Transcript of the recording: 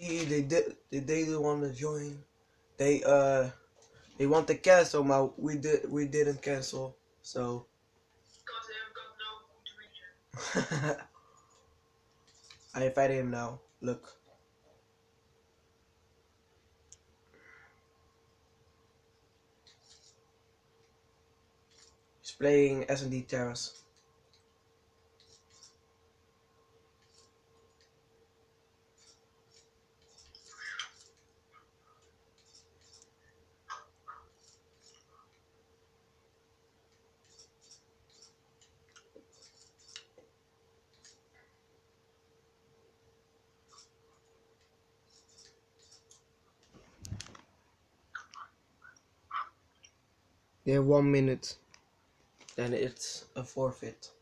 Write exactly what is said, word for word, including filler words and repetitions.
He, they did. They didn't want to join. They uh, they want to cancel, but we did. We didn't cancel. So. Because they have got no good reason. I invited him now. Look. He's playing S and D Terrace. Yeah, one minute. Then it's a forfeit.